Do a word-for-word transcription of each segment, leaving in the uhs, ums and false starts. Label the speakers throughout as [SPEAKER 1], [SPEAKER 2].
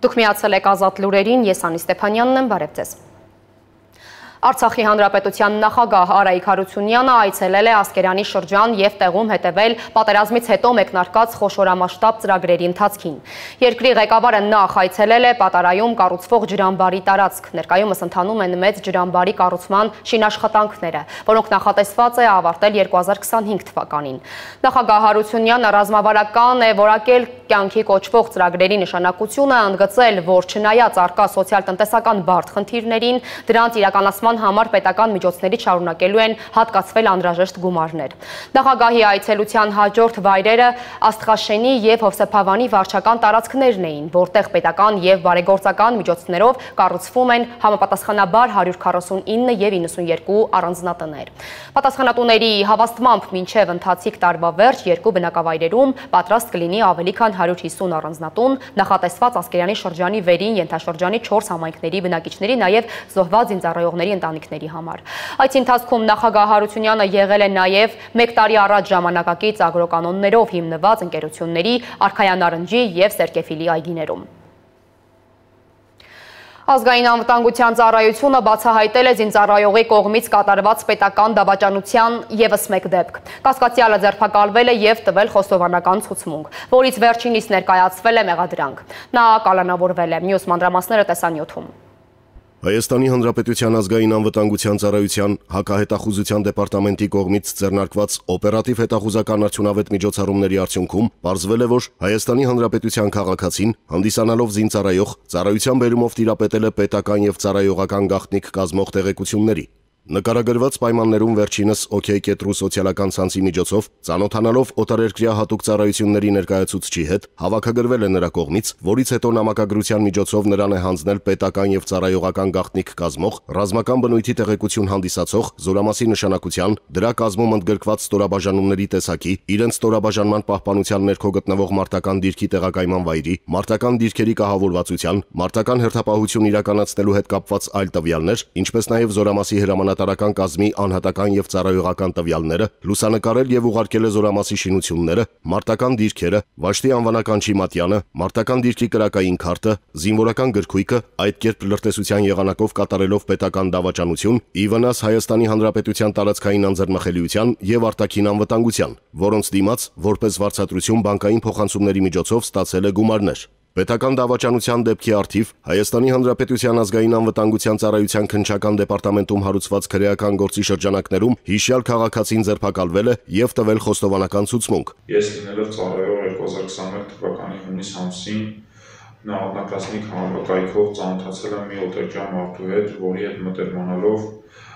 [SPEAKER 1] Դուք միացել եք Ազատ լուրերին, ես Անի Ստեփանյանն եմ, բարև ձեզ։ Արցախի հանրապետության նախագահ Արայիկ Հարությունյանը այցելել է Ասկերանի շրջան եւ տեղում հետևել պատերազմից հետո մեկնարկած խոշորամասշտաբ ծրագրերի ընթացքին։ Երկրի ղեկավարը նախ այցելել է Պատարայում կառուցվող ջրամբարի տարածք։ Ներկայումս ընթանում են մեծ ջրամբարի կառուցման շինաշխատանքները, որոնք նախատեսված է ավարտել երկու հազար քսանհինգ թվականին։ Նախագահ Հարությունյանը ռազմավարական է որակել կյանքի կոչվող ծրագրերի նշանակությունը, ընդգծել, որ չնայած առկա սոցիալ-տնտեսական բարդ խնդիրներին, դրանց իրականացման համար պետական միջոցների շարունակելու են հատկացվել անհրաժեշտ գումարներ։ Նախագահի այցելության հաջորդ վայրերը Աստղաշենի եւ Հովսեփավանի վարչական տարածքներն էին, որտեղ պետական եւ բարեգործական միջոցներով կառուցվում են համապատասխանաբար հարյուր քառասունինը եւ իննսունյոթ առանձնատներ։ Պատասխանատուների հավաստմամբ մինչեւ ընթացիկ տարվա վերջ երկու բնակավայրերում պատրաստ կլինի ավելի քան հարյուր հիսուն առանձնատուն, նախատեսված Ասկերանի շրջանի վերին ենթաշրջանի չորս համայնքների բնակիչների, նաեւ զոհված զինծառայողների ընտանիքների համար։ Այդ ընթացքում նախագահ Հարությունյանը եղել է նաեւ մեկ տարի առաջ ժամանակակից ագրոկանոններով հիմնված ընկերությունների Արքայանարնջի եւ Սերկեֆիլի այգիներում։ Ազգային անվտանգության ծառայությունը բացահայտել է զինծառայողի կողմից կատարված պետական դավաճանության ևս մեկ դեպք։ Կասկածյալը ձերբակալվել է եւ տվել խոստովանական ցուցմունք, որից վերջինիս ներկայացվել է մեղադրանք։ Նա կալանավորվել է։ Մյուս մանրամասները տեսանյութում։
[SPEAKER 2] Հայաստանի Հանրապետության ազգային անվտանգության ծառայության հակահետախուզության դեպարտամենտի կողմից ձեռնարկված օպերատիվ հետախուզական արդյունավետ միջոցառումների արդյունքում պարզվել է, որ Հայաստանի Հանրապետության քաղաքացին, հանդիսանալով զինծառայող, ծառայության բերումով տիրապետել է պետական եւ ծառայողական գաղտնիք կազմող տեղեկությունների։ Նկարագրված պայմաններում վերջինս OK կետրու սոցիալական ցանցի միջոցով ծանոթանալով օտարերկրյա հատուկ ծառայությունների ներկայացուցչի հետ հավաքագրվել է նրա կողմից, որից հետո նամակագրության միջոցով նրան է հանձնել պետական եւ ծառայողական գաղտնիք կազմող ռազմական բնույթի տեղեկություն հանդիսացող զորամասի նշանակության, դրա կազմում ընդգրկված ստորաբաժանումների տեսակի, իրենց ստորաբաժանման պահպանության ներքո գտնվող մարտական դիրքի տեղակայման վայրի, մարտական դիրքերի կահավորվածության, մարտական հերթապահություն իրականացնելու հետ կապված այլ տվյալներ, ինչպես նաեւ զորամասի հրամանատար տարական կազմի անհատական եւ ծառայողական տվյալները, լուսանկարել եւ ուղարկել է զորամասի շինությունները, մարտական դիրքերը, Վաշտի անվանականչի մատյանը, մարտական դիրքի կրակային քարտը, զինվորական գրքույկը, այդ կերպ լրտեսության եղանակով կատարելով պետական դավաճանություն, ի վնաս Հայաստանի Հանրապետության տարածքային անձեռնմխելիության եւ արտաքին անվտանգության, որոնց դիմաց որպես վարձատրություն բանկային փոխանցումների միջոցով ստացել է գումարներ։ Պետական դավաճանության դեպքի առթիվ Հայաստանի Հանրապետության ազգային անվտանգության ծառայության քննչական դեպարտամենտում հարուցված քրեական գործի շրջանակներում հիշյալ քաղաքացին ձերբակալվել է եւ տվել խոստովանական ցուցմունք։
[SPEAKER 3] Ես լինելով ծառայող երկու հազար քսաներկու թվականի հունիս ամսին նախնականիկ համակայքով ծանոթացել եմ մի օտարերկրյա մարդու հետ, որի հետ մտերմանալով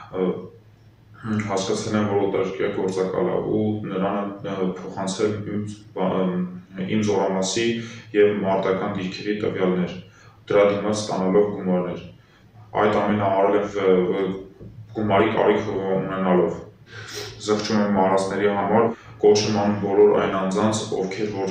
[SPEAKER 3] հասկացել եմ, որ օտարերկրյա գործակալ է ու նրան փոխանցել իմ զորամասի եւ մարտական դիրքերի տվյալներ, դրա դիմաց ստանալով գումարներ։ Այդ ամենը արել եմ գումարի կարիք ունենալով։ Զղջում եմ մարզների համար, կոչում եմ բոլոր այն անձանց, ովքեր որ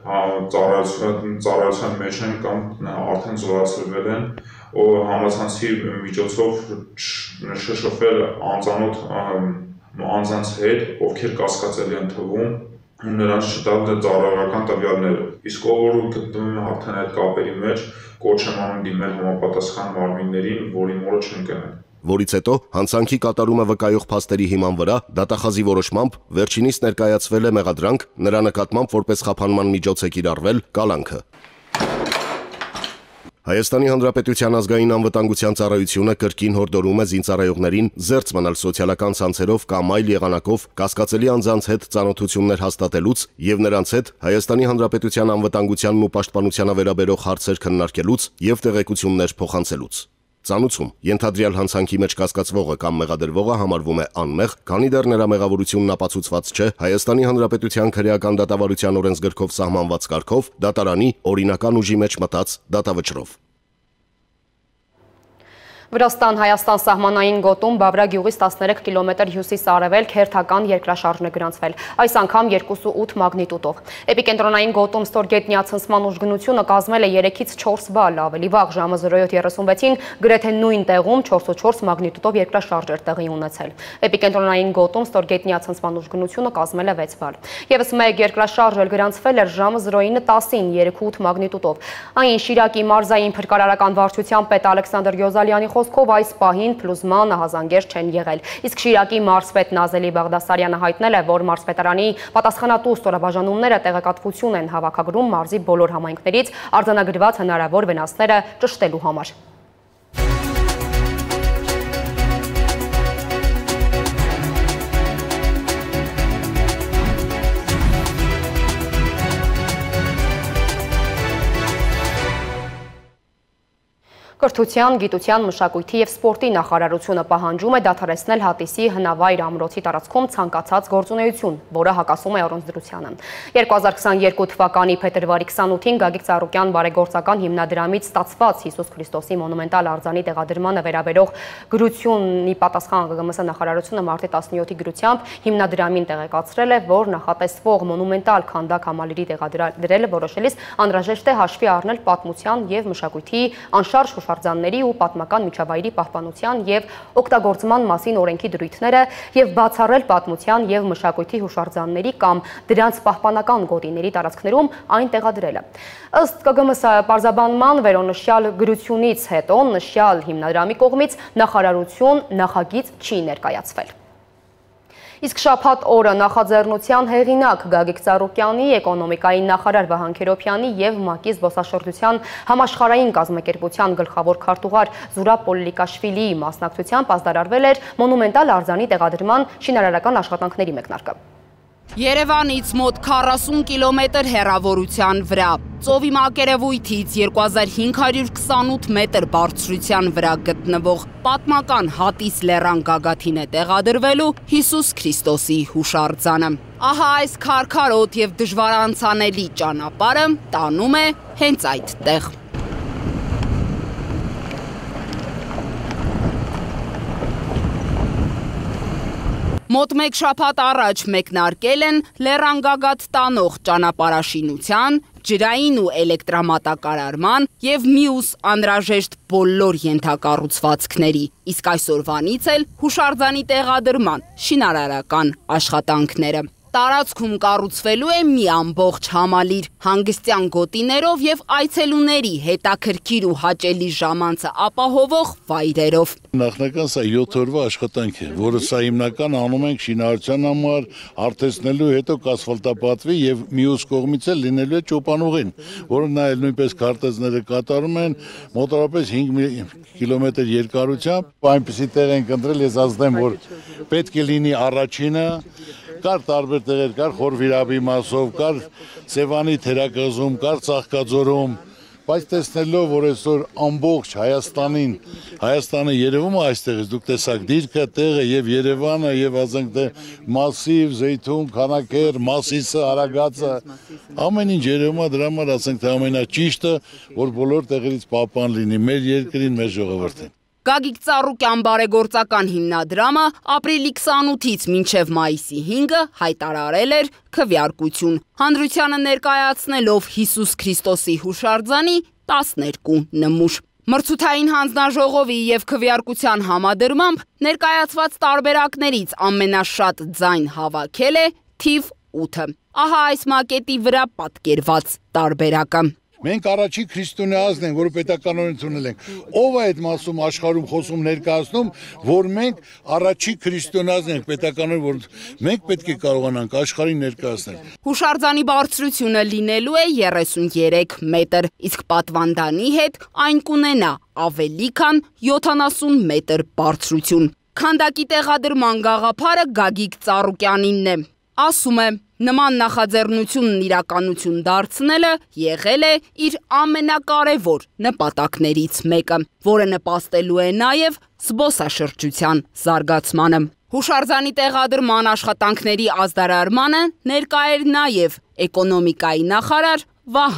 [SPEAKER 3] ծառայության մեջ են կամ արդեն զորացրվել են, համացանցի միջոցով շշոֆել անծանոթ անձանց հետ, ովքեր կասկածելի են թվում, ու նրանց չտալ ծառայողական տվյալները։ Իսկ ով որ գտնվում է արդեն այդ կապերի մեջ, կոչ եմ անում դիմել համապատասխան մարմիններին, որի մորը չընկնեն։
[SPEAKER 2] Որից հետո հանցանքի կատարումը վկայող փաստերի հիման վրա դատախազի որոշմամբ վերջինիս ներկայացվել է մեղադրանք, նրա նկատմամբ որպես խափանման միջոց է կիրառվել կալանքը։ Հայաստանի Հանրապետության ազգային անվտանգության ծառայությունը կրկին հորդորում է զինծառայողներին զերծ մնալ սոցիալական ցանցերով կամ այլ եղանակով կասկածելի անձանց հետ ծանոթություններ հաստատելուց եւ նրանց հետ Հայաստանի Հանրապետության անվտանգությանն ու պաշտպանությանը վերաբերող հարցեր քննարկելուց եւ տեղեկություններ փոխանցելուց։ Ծանուցում ենթադրյալ հանցանքի մեջ կասկածվողը կամ մեղադրվողը համարվում է անմեղ, քանի դեռ նրա մեղավորությունն ապացուցված չէ Հայաստանի Հանրապետության քրեական դատավարության օրենսգրքով սահմանված կարգով դատարանի օրինական ուժի մեջ մտած դատավճռով։
[SPEAKER 1] Վրաստան-Հայաստան սահմանային գոտում Բավրա գյուղից տասներեք կիլոմետր հյուսիս-արևելք հերթական երկրաշարժն է գրանցվել, այս անգամ երկու կόμma ութ մագնիտուդով։ Էպիկենտրոնային գոտում ստորգետնյա ցնցման ուժգնությունը կազմել է երեքից չորս բալ, ավելի վաղ ժամը զրո յոթ երեսունվեցին գրեթե նույն տեղում չորս կόμma չորս մագնիտուդով երկրաշարժ էր տեղի ունեցել։ Էպիկենտրոնային գոտում ստորգետնյա ցնցման ուժգնությունը կազմել է վեց բալ։ Եվս մեկ երկրաշարժ էլ գրանցվել էր ժամը զրո ինը երեք կόμma ութ մագնիտուդով։ Այն Շիրակի մարզային փրկարարական վարչության պետ Ալեքսանդր Գյոզալյանի խոսքով այս պահին փլուզման ահազանգեր չեն եղել։ Իսկ Շիրակի մարզպետ Նազելի Բաղդասարյանը հայտնել է, որ մարզպետարանի պատասխանատու ստորաբաժանումները տեղեկատվություն են հավաքագրում մարզի բոլոր համայնքներից արձանագրված հնարավոր վնասները ճշտելու համար։ Կրթության, գիտության, մշակույթի և սպորտի նախարարությունը պահանջում է դադարեցնել Հատիսի հնավայր ամրոցի տարածքում ցանկացած գործունեություն, որը հակասում է օրենսդրությանը։ երկու հազար քսաներկու թվականի փետրվարի քսանութին Գագիկ Ծառուկյան բարեգործական հիմնադրամից ստացված Հիսուս Քրիստոսի մոնումենտալ արձանի տեղադրմանը վերաբերող գրությունի պատասխան ԳԳՄՍ նախարարությունը մարտի տասնյոթի գրությամբ հիմնադրամին տեղեկացրել է, որ նախատեսվող մոնումենտալ քանդակ համալիրի տեղադրելը որոշելիս անհրաժեշտ է հաշվի առնել պատմության և մշակույթի անշարժ հուշարձանների ու պատմական միջավայրի պահպանության և օգտագործման մասին օրենքի դրույթները և բացառել պատմության և մշակույթի հուշարձանների կամ դրանց պահպանական գոտիների տարածքներում այն տեղադրելը։ Ըստ ԿԳՄՍ պարզաբանման վերոնշյալ գրությունից հետո նշյալ հիմնադրամի կողմից նախարարություն նախագիծ չի ներկայացվել։ Իսկ շաբաթ օրը նախաձեռնության հեղինակ Գագիկ Ծառուկյանի, էկոնոմիկայի նախարար Վահան Քերոբյանի և ՄԱԿ-ի զբոսաշրջության համաշխարհային կազմակերպության գլխավոր քարտուղար Զուրաբ Պոլլիկաշվիլիի մասնակցությամբ ազդարարվել էր մոնումենտալ արձանի տեղադրման շինարարական աշխատանքների մեկնարկը։
[SPEAKER 4] Երևանից մոտ քառասուն կիլոմետր հեռավորության վրա, ծովի մակերևույթից երկու հազար հինգ հարյուր քսանութ մետր բարձրության վրա գտնվող պատմական Հատիս լեռան գագաթին է տեղադրվելու Հիսուս Քրիստոսի հուշարձանը։ Ահա այս քարքարոտ և դժվարանցանելի ճանապարհը տանում է հենց այդտեղ։ Մոտ մեկ շաբաթ առաջ մեկնարկել են լեռան գագաթ տանող ճանապարհաշինության, ջրային ու էլեկտրամատակարարման և մյուս անհրաժեշտ բոլոր ենթակառուցվածքների, իսկ այսօրվանից էլ հուշարձանի տեղադրման շինարարական աշխատանքները։ Տարածքում կառուցվելու է մի ամբողջ համալիր, հանգստյան գոտիներով և այցելուների հետաքրքիր ու հաճելի ժամանցը ապահովող վայրերով։
[SPEAKER 5] Նախնական սա յոթ օրվա աշխատանք է, որը սա հիմնական անում ենք շինարարության համար, արդեսնելու, հետո կասֆալտապատվի և մյուս կողմից էլ լինելու է ճոպանուղին, որը նայել նույնպես քարտեզները կատարում են մոտավորապես հինգ կիլոմետր երկարությամբ։ Այնպիսի տեղ ենք ընտրել, ես ասեմ, որ պետք է լինի առաջինը, կար տարբեր տեղեր, կար Խորվիրաբի մասով, կար Սևանի թերակղզում, կար Ծաղկաձորում, բայց տեսնելով, որ այսօր ամբողջ Հայաստանին, Հայաստանը երևում է այստեղից, դուք տեսաք դիրքը, տեղը և Երևանը, և ասենք թե Մասիվ, Զեյթուն, Քանաքեռ, Մասիսը, Արագածը, ամեն ինչ երևում է, դրա համար ասենք թե ամենաճիշտը, որ բոլոր տեղերից պահպան լինի մեր երկրին, մեր ժողովրդին։
[SPEAKER 4] Գագիկ Ծառուկյան բարեգործական հիմնադրամը ապրիլի քսանութից մինչև մայիսի հինգը հայտարարել էր քվեարկություն, հանրությանը ներկայացնելով Հիսուս Քրիստոսի հուշարձանի տասներկու նմուշ։ Մրցութային հանձնաժողովի և քվեարկության համադրմամբ ներկայացված տարբերակներից ամենաշատ ձայն հավաքել է թիվ ութը։ Ահա այս մակետի վրա պատկերված տարբերակը։
[SPEAKER 5] Մենք առաջի քրիստոնեազն ենք, որը պետականորեն ունել ենք։ Ով է այդ մասում աշխարհում խոսում ներկայացնում, որ մենք առաջի քրիստոնեազն ենք պետականորեն, որ մենք պետք է կարողանանք աշխարհին ներկայացնել։
[SPEAKER 4] Հուշարձանի բարձրությունը լինելու է երեսունյերեք մետր, իսկ պատվանդանի հետ այն կունենա ավելի քան յոթանասուն մետր բարձրություն։ Քանդակի տեղադրման գաղափարը Գագիկ Ծառուկյանինն է։ Ասում է, նման նախաձեռնությունն իրականություն դարձնելը եղել է իր ամենակարևոր նպատակներից մեկը, որը նպաստելու է նաև զբոսաշրջության զարգացմանը։ Հուշարձանի տեղադրման աշխատանքների ազդարարմանը ներկա էր նաև էկոնոմիկայի նախարար Վահան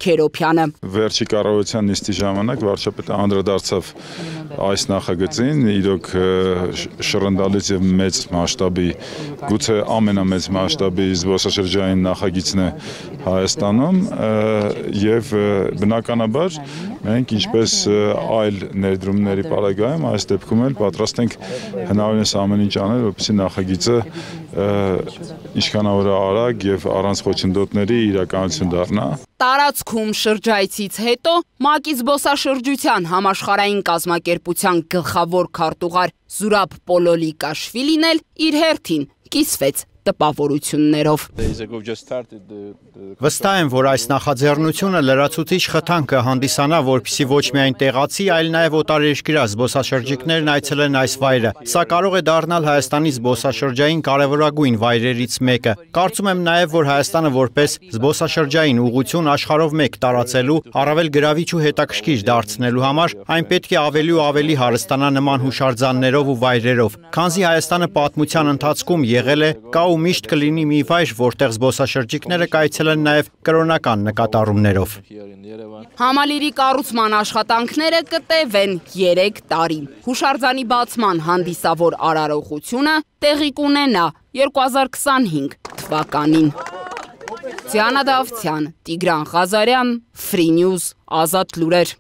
[SPEAKER 4] Քերոփյանը։
[SPEAKER 6] Վերջի կառավարության նիստի ժամանակ վարչապետը անդրադարձավ այս նախագծին, իրոք շռնդալից եւ մեծ մասշտաբի, գուցե ամենամեծ մասշտաբի զբոսաշրջային նախագիծն է Հայաստանում եւ բնականաբար մենք ինչպես այլ ներդրումների պարագայում այս դեպքում էլ պատրաստ ենք հնարավորինս ամեն ինչ անել, որպեսզի նախագիծը ինչքանավոր արագ եւ առանց խոչընդոտների իրականություն դառնա։
[SPEAKER 4] Տարածքում շրջայցից հետո ՄԱԿ-ի զբոսաշրջության համաշխարհային կազմակերպության գլխավոր քարտուղար Զուրաբ Պոլոլիկաշվիլին էլ իր հերթին կիսվեց տպավորություններով։
[SPEAKER 7] Վստահ եմ, որ այս նախաձեռնությունը լրացուցիչ խթան կհանդիսանա, որպեսզի ոչ միայն տեղացի, այլ նաև օտարերկրյա զբոսաշրջիկներն այցելեն այս վայրը։ Սա կարող է դառնալ Հայաստանի զբոսաշրջային կարևորագույն վայրերից մեկը։ Կարծում եմ նաև, որ Հայաստանը որպես զբոսաշրջային ուղղություն աշխարհով մեկ տարածելու, առավել գրավիչ ու հետաքրքիր դարձնելու համար, այն պետք է ավելի ու ավելի հարստանա նման հուշարձաններով ու վայրերով։ Քանզի Հայաստանը պատմության ընթացքում եղել է կա ու միշտ կլինի մի վայր, որտեղ զբոսաշրջիկները կայցելեն նաև կրոնական նկատառումներով։
[SPEAKER 4] Համալիրի կառուցման աշխատանքները կտևեն երեք տարի։ Հուշարձանի բացման հանդիսավոր արարողությունը տեղի կունենա երկու հազար քսանհինգ թվականին։ Դիանա Դավթյան, Տիգրան Ղազարյան, Free News, Ազատ լուրեր։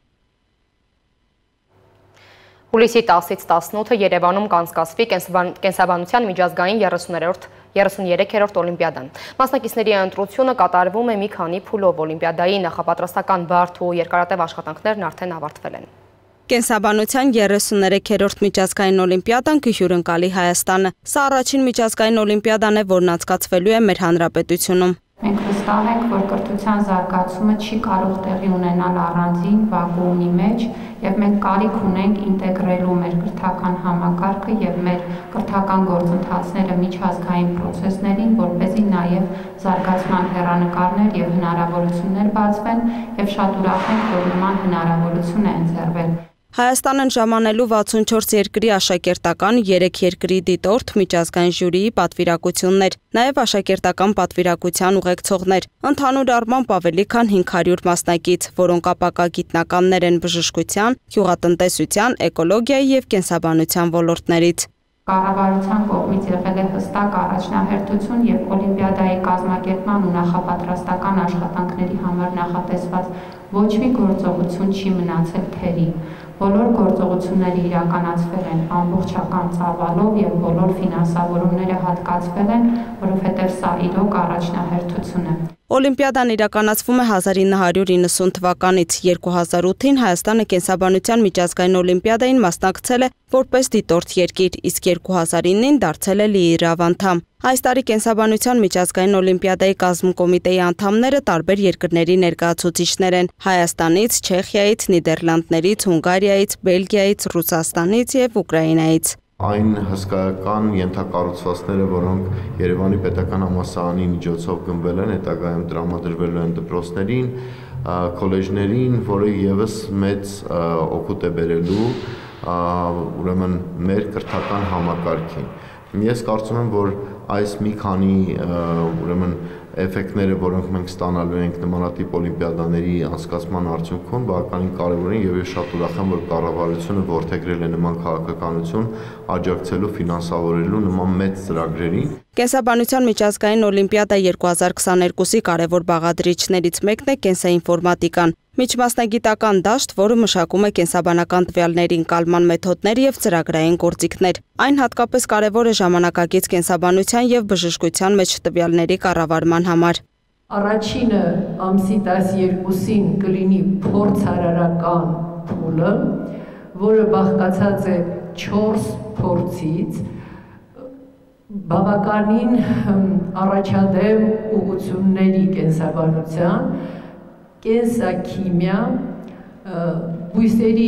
[SPEAKER 1] Հուլիսի տասից տասնութը Երևանում կանցկացվի կենսաբանության միջազգային երեսուներեքերորդ օլիմպիադան։ Մասնակիցների ընտրությունը կատարվում է մի քանի փուլով, օլիմպիադայի նախապատրաստական բարդ ու երկարատև աշխատանքներն արդեն ավարտվել են։
[SPEAKER 8] Կենսաբանության երեսուներեքերորդ միջազգային օլիմպիադան կհյուրընկալի Հայաստանը։ Սա առաջին միջազգային օլիմպիադան է, որն անցկացվելու է մեր հանրապետությունում։
[SPEAKER 9] Մենք վստահ ենք, որ կրթության զարգացումը չի կարող տեղի ունենալ առանձին վակուումի մեջ, եւ մենք կարիք ունենք ինտեգրելու մեր կրթական համակարգը եւ մեր կրթական գործընթացները միջազգային պրոցեսներին, որպեսզի նաեւ զարգացման հեռանկարներ եւ հնարավորություններ բացվեն, եւ շատ ուրախ ենք, որ նման հնարավորություն է ընձեռվել։
[SPEAKER 8] Հայաստանն ժամանելու վաթսունչորս երկրի աշակերտական, երեք երկրի դիտորդ, միջազգային ժյուրիի պատվիրակություններ, նաև աշակերտական պատվիրակության ուղեկցողներ, ընդհանուր առմամբ ավելի քան հինգ հարյուր մասնակից, որոնք ապակագիտնականներ են բժշկության, գյուղատնտեսության, էկոլոգիայի և կենսաբանության ոլորտներից։
[SPEAKER 9] Կառավարության կողմից եղել է հստակ առաջնահերթություն եւ օլիմպիադայի կազմակերպման ու նախապատրաստական աշխատանքների համար նախատեսված ոչ մի գործողություն չի մնացել թերի։ Բոլոր գործողությունները իրականացվել են ամբողջական ծավալով եւ բոլոր ֆինանսավորումները հատկացվել են, որովհետեւ սա իրոք առաջնահերթություն է։
[SPEAKER 8] Օլիմպիադան իրականացվում է հազար ինը հարյուր իննսուն թվականից, երկու հազար ութին Հայաստանը կենսաբանության միջազգային օլիմպիադային մասնակցել է որպես դիտորդ երկիր, իսկ երկու հազար ինին դարձել է լիիրավ անդամ։ Այս տարի կենսաբանության միջազգային օլիմպիադայի կազմկոմիտեի անդամները տարբեր երկրների ներկայացուցիչներ են՝ Հայաստանից, Չեխիայից, Նիդերլանդներից, Հունգարիայից, Բելգիայից, Ռուսաստանից եւ Ուկրաինայից։
[SPEAKER 10] Այն հսկայական ենթակառուցվածքները, որոնք Երևանի պետական համալսարանի միջոցով գնվել են, հետագայում տրամադրվելու են դպրոցներին, քոլեջներին, որը եւս մեծ օգուտ է բերելու ուրեմն մեր կրթական համակարգին։ Ես կարծում եմ, որ այս մի քանի ուրեմն էֆեկտները, որոնք մենք ստանալու ենք նմանատիպ օլիմպիադաների անցկացման արդյունքում, բավականին կարևոր են եւ ես շատ ուրախ եմ, որ կառավարությունը որդեգրել է նման քաղաքականություն, աջակցելու, ֆինանսավորելու նման մեծ ծրագրերին։
[SPEAKER 8] Կենսաբանության միջազգային օլիմպիադա երկու հազար քսաներկուսի կարևոր բաղադրիչներից մեկն է կենսաինֆորմատիկան, միջմասնագիտական դաշտ, որը մշակում է կենսաբանական տվյալների ընկալման մեթոդներ եւ ծրագրային գործիքներ։ Այն հատկապես կարևոր է ժամանակակից կենսաբանության եւ բժշկության մեջ տվյալների կառավարման համար։
[SPEAKER 11] Առաջինը ամսի տասներկուսին կլինի փորձարարական փուլը, որը բաղկացած է չորս փորձից, բավականին առաջադեմ ուղղությունների կենսաբանության, կենսաքիմիա, բույսերի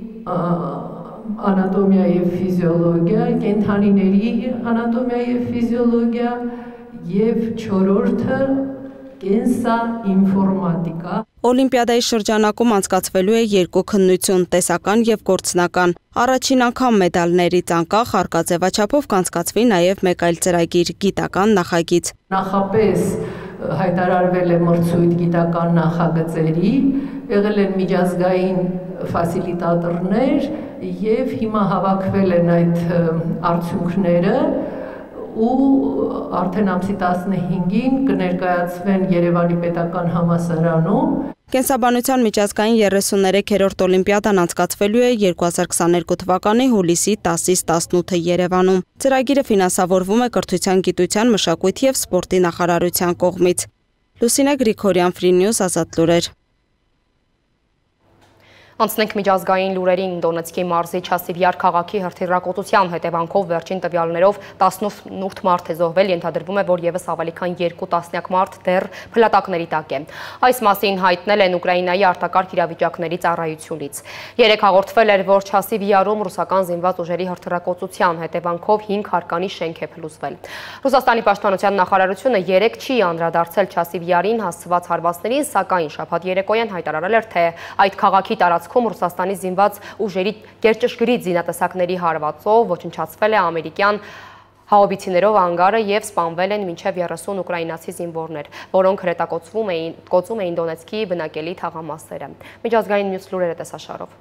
[SPEAKER 11] անատոմիա եւ ֆիզիոլոգիա, կենդանիների անատոմիա եւ ֆիզիոլոգիա եւ չորրորդը կենսաինֆորմատիկա։
[SPEAKER 8] Օլիմպիադայի շրջանակում անցկացվելու է երկու քննություն՝ տեսական եւ գործնական։ Առաջին անգամ մեդալներից անկախ արկածեվաչափով կանցկացվի նաեւ մեկ այլ ծրագիր՝ գիտական նախագիծ։
[SPEAKER 11] Նախապես հայտարարվել է մրցույթ գիտական նախագծերի, եղել են միջազգային ֆասիլիտատորներ եւ հիմա հավաքվել են այդ արդյունքները ու արդեն ամսի տասնհինգին կներկայացվեն Երևանի պետական համալսարանում։
[SPEAKER 8] Կենսաբանության միջազգային երեսուններեքերորդ օլիմպիադան անցկացվելու է երկու հազար քսաներկու թվականի հուլիսի տասից տասնութը Երևանում։ Ծրագիրը ֆինանսավորվում է Կրթության, գիտության, մշակույթի եւ սպորտի նախարարության կողմից։ Լուսինե Գրիգորյան, Free News, Ազատ լուրեր։
[SPEAKER 1] Անցնենք միջազգային լուրերին Դոնեցկի մարզի Չասիվյար քաղաքի հրթիռակոծության հետևանքով վերջին տվյալներով տասնութ մարդ է զոհվել, ենթադրվում է, որ եւս ավելի քան երկու տասնյակ մարդ դեռ փլատակների տակ է։ Այս մասին հայտնել են Ուկրաինայի արտակարգ իրավիճակների ծառայությունից։ Երեկ հաղորդվել էր, որ Չասիվյարում ռուսական զինված ուժերի հրթիռակոծության հետևանքով հինգ հարկանի շենք է փլուզվել։ Ռուսաստանի պաշտպանության նախարարությունը երեկ չի անդրադարձել Չասիվյարին հասցված հարվածներին, սակայն շաբաթ երեկոյան հայտարարել էր, թե այդ քաղաքի տարածքում Ռուսաստանի զինված ուժերի գերճշգրիտ զինատեսակների հարվածով ոչնչացվել է ամերիկյան հաուբիցիներով անգարը եւ սպանվել են մինչեւ երեսուն ուկրաինացի զինվորներ, որոնք հրետակոծվում էին, կոծում էին Դոնեցկի բնակելի թաղամասերը։ Միջազգային մյուս լուրերը տեսաշարով։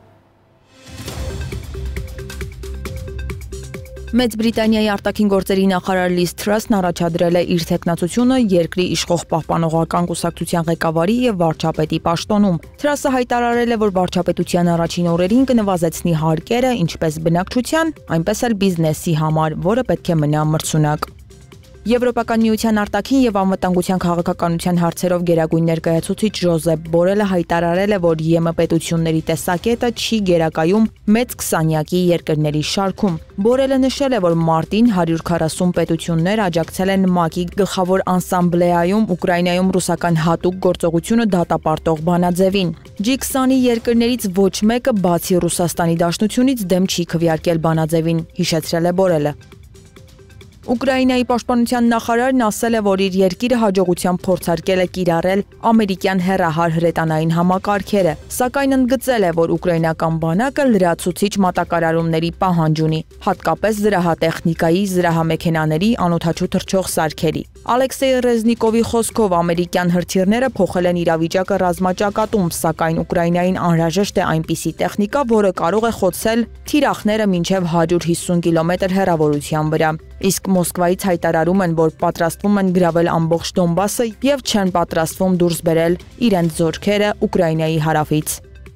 [SPEAKER 12] Մեծ Բրիտանիայի արտաքին գործերի նախարար Լիզ Թրասն առաջադրել է իր թեկնածությունը երկրի իշխող պահպանողական կուսակցության ղեկավարի եւ վարչապետի պաշտոնում։ Թրասը հայտարարել է, որ վարչապետության առաջին օրերին կնվազեցնի հարկերը ինչպես բնակչության, այնպես էլ բիզնեսի համար, որը պետք է մնա մրցունակ։ Եվրոպական միության արտաքին եւ անվտանգության քաղաքականության հարցերով գերագույն ներկայացուցիչ Ժոզեփ Բորելը հայտարարել է, որ ԵՄ պետությունների տեսակետը չի գերակայում մեծ քսանյակի երկրների շարքում։ Բորելը նշել է, որ մարտին հարյուր քառասուն պետություններ աջակցել են ՄԱԿ-ի գլխավոր ասամբլեայում Ուկրաինայում ռուսական հատուկ գործողությունը դատապարտող բանաձևին։ Ջի քսանի երկրներից ոչ մեկը բացի Ռուսաստանի Դաշնությունից դեմ չի քվեարկել բանաձևին, հիշեցրել է Բորելը։ Ուկրաինայի պաշտպանության նախարարն ասել է, որ իր երկիրը հաջողությամբ փորձարկել է կիրառել ամերիկյան հեռահար հրետանային համակարգերը, սակայն ընդգծել է, որ ուկրաինական բանակը լրացուցիչ մատակարարումների պահանջ ունի, հատկապես զրահատեխնիկայի, զրահամեքենաների, անօդաչու թռչող սարքերի։ Ալեքսեյ Ռեզնիկովի խոսքով ամերիկյան հրթիռները փոխել են իրավիճակը ռազմաճակատում, սակայն Ուկրաինային անհրաժեշտ է այնպիսի տեխնիկա, որը կարող է խոցել թիրախները մինչև հարյուր հիսուն կիլոմետր հեռավորության վրա։ Իսկ Մոսկվայից հայտարարում են, որ պատրաստվում են գրավել ամբողջ Դոնբասը եւ չեն պատրաստվում դուրս բերել իրենց զորքերը Ուկրաինայի հարավից։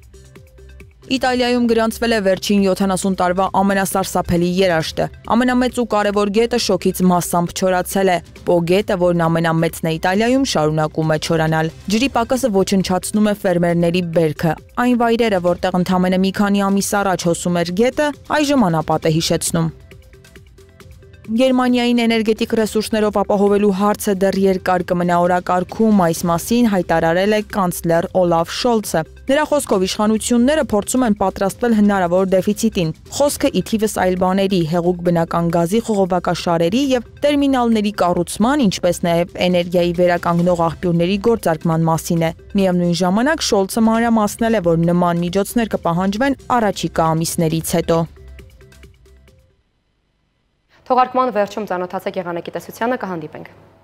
[SPEAKER 12] Իտալիայում գրանցվել է վերջին յոթանասուն տարվա ամենասարսափելի երաշտը։ Ամենամեծ ու կարևոր գետը շոքից մասամբ չորացել է։ Պո գետը, որն ամենամեծն է Իտալիայում, շարունակում է չորանալ։ Ջրի պակասը ոչնչացնում է ֆերմերների բերքը։ Այն վայրերը, որտեղ ընդամենը մի քանի ամիս առաջ հոսում էր գետը, այժմ անապատ է հիշեցնում։ Գերմանիային էներգետիկ ռեսուրսներով ապահովելու հարցը դեռ երկար կմնա օրակարգում, այս մասին հայտարարել է կանցլեր Օլաֆ Շոլցը։ Նրա խոսքով իշխանությունները փորձում են պատրաստվել հնարավոր դեֆիցիտին։ Խոսքը ի թիվս այլ բաների, հեղուկ բնական գազի խողովակաշարերի եւ տերմինալների կառուցման, ինչպես նաեւ էներգիայի վերականգնող աղբյուրների գործարկման մասին է։ Միևնույն ժամանակ Շոլցը մանրամասնել է, որ նման միջոցներ կպահանջվեն առաջիկա ամիսներից հետո։
[SPEAKER 1] Թողարկման վերջում ծանոթացեք եղանակի տեսությանը, կհանդիպենք։